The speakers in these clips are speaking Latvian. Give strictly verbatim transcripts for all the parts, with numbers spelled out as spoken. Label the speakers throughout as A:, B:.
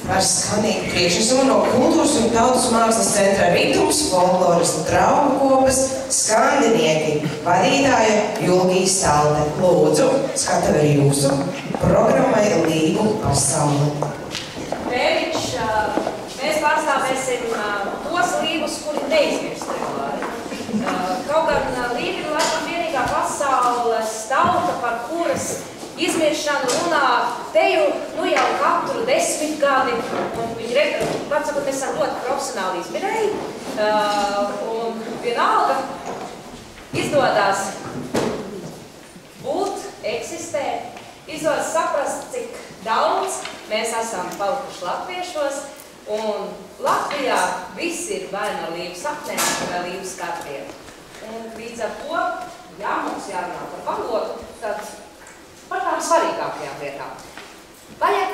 A: ar skanīgu priekšnesumu no Kultūras un tautas mākslas centra Ritums folkloristu draugu kopas skandinieki vadītāja Julgija Stalte. Lūdzu, skatavi ir jūsu programmai Līgu pasauli.
B: Pēriņš, mēs pārstāvēsim tos līgus, kuri neizmirst regulāri. Kaut gan Līga ir laikam vienīgā pasaules tauta, par kuras izmiršanu runā teju nu jau katru desmit gadi, un viņi, var sakot, mēs esam ļoti profesionāli izmirēji, un vienalga izdodās būt, eksistēt, izdodas saprast, cik daudz mēs esam palikuši latviešos, un Latvijā viss ir vai no līvu saknēm, vai līvu skatiem. Un līdz ar to, jā, mums jārunā par valodu, tad par tām svarīgākajām lietām. Vajag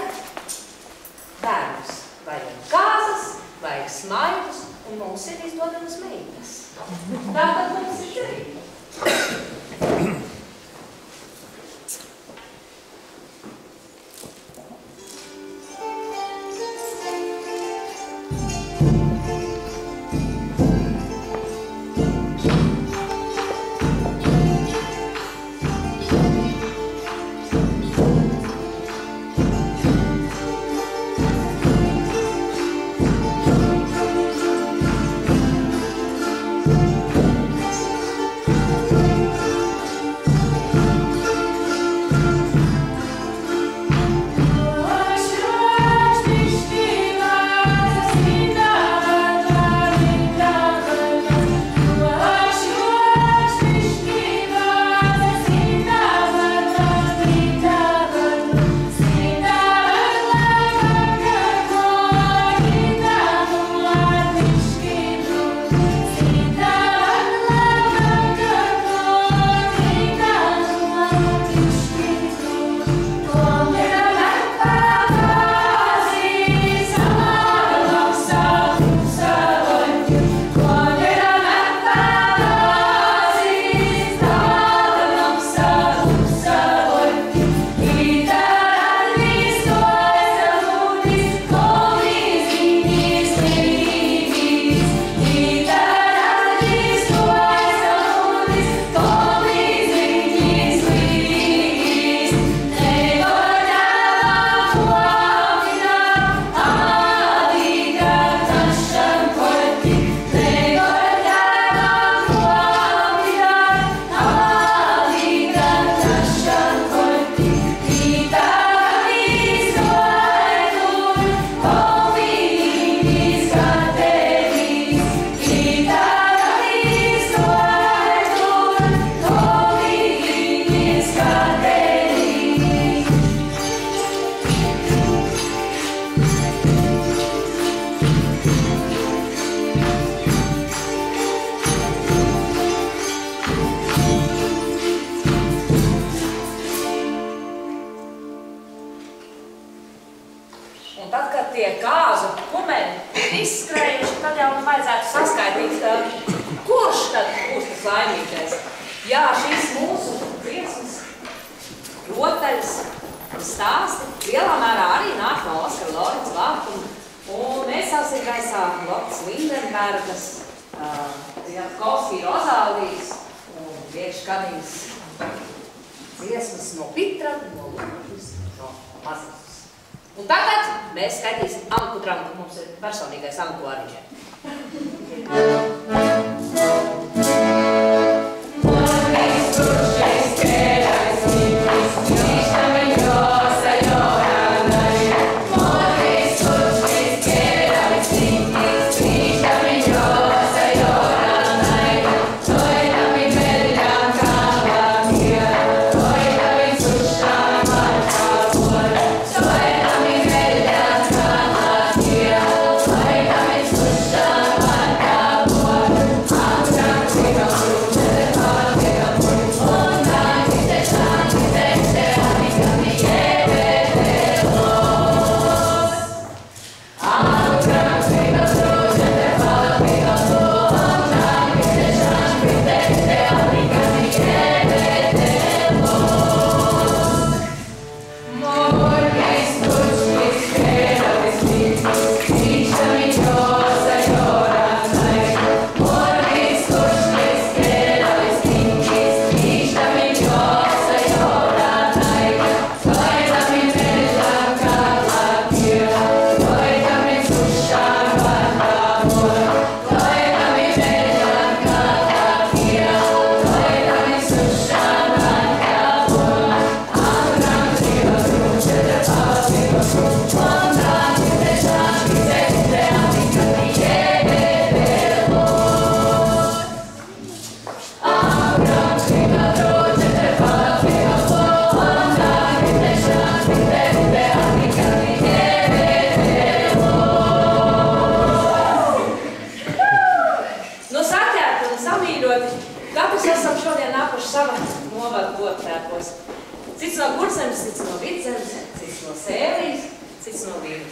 B: bērnus, vajag kāzas, vajag smaidus, un mums ir izdodamas meitas. Tātad mums ir cerība.
C: Thank you.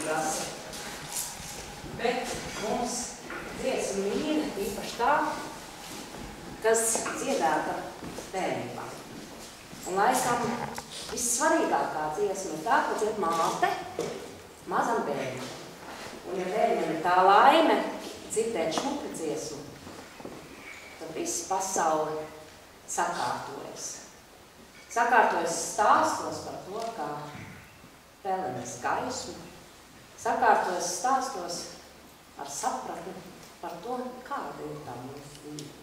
B: prasa. Bet mums dziesma mīna īpaši tā, kas dziedāta bērnībā. Un laikam vissvarīgākā dziesma ir tā, ko dzied māte mazam bērnam. Un ja bērnam ir tā laime dzirdēt šmuku dziesmu, tad viss pasauli sakārtojas. Sakārtojas stāstos par to, kā pelnēs gaismu, sakārtojas stāstos ar sapratni par to, kāda ir tā mūsu dzīve.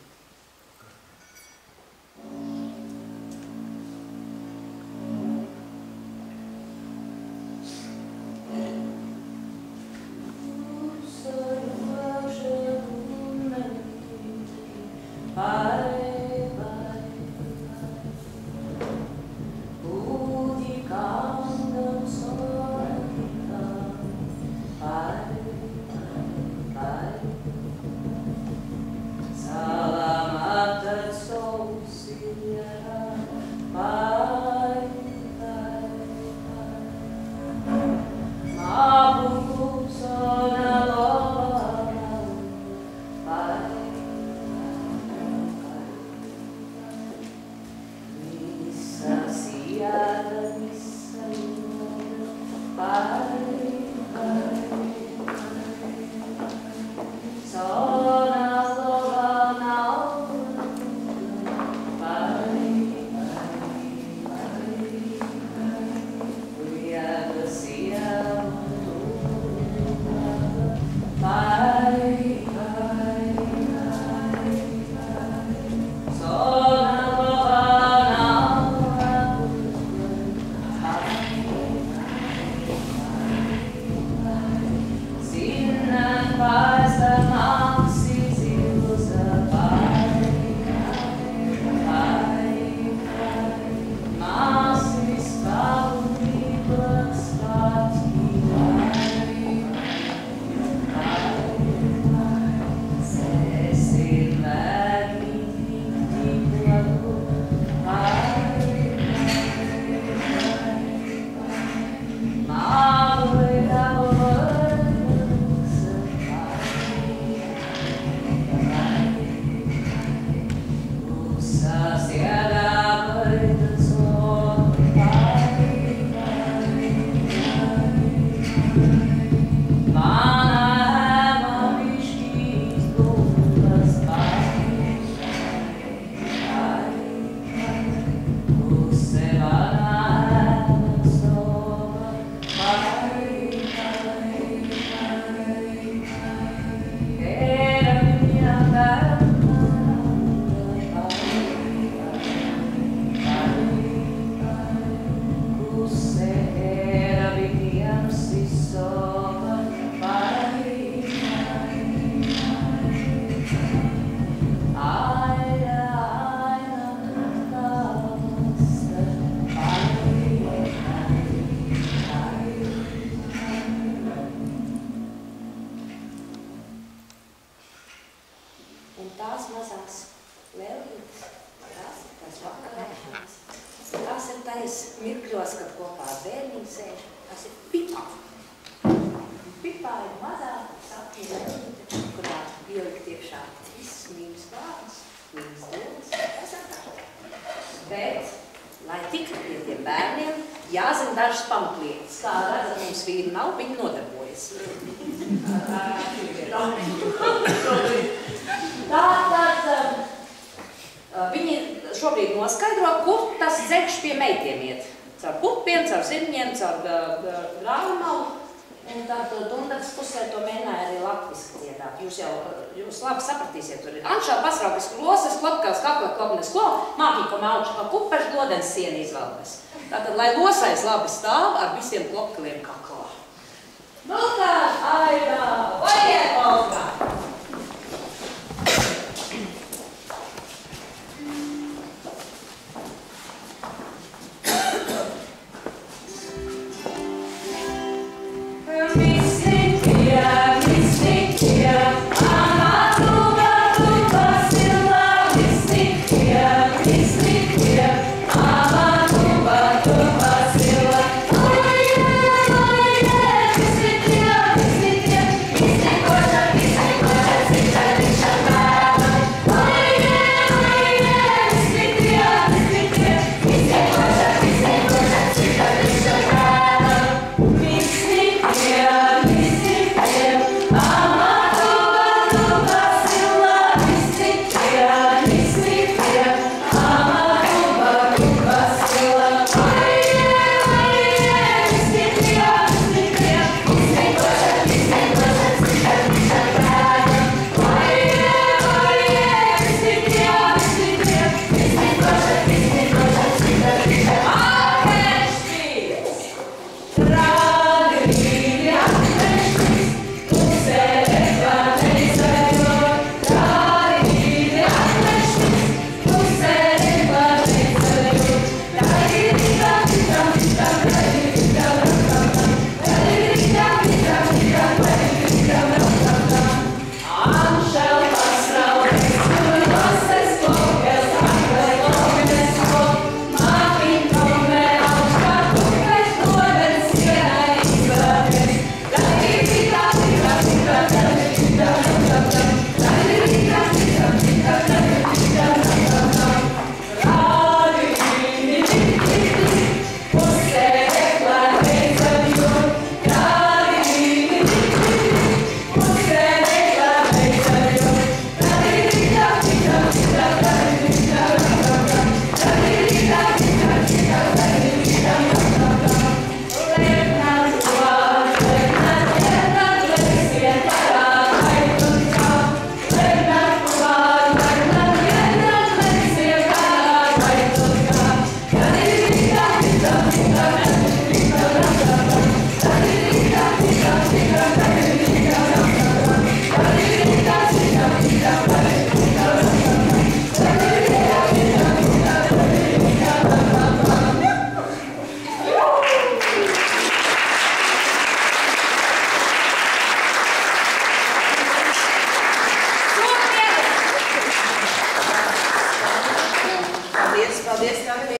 C: Jūs jau jūs labi sapratīsiet, tur ir Anšā pasraupis klosas, klopkās, kakla, klopnes, klo, mākīko mauču, ka kupež, glodens siena izvaldes. Tātad, lai losais labi stāv ar visiem klopkaliem kakla.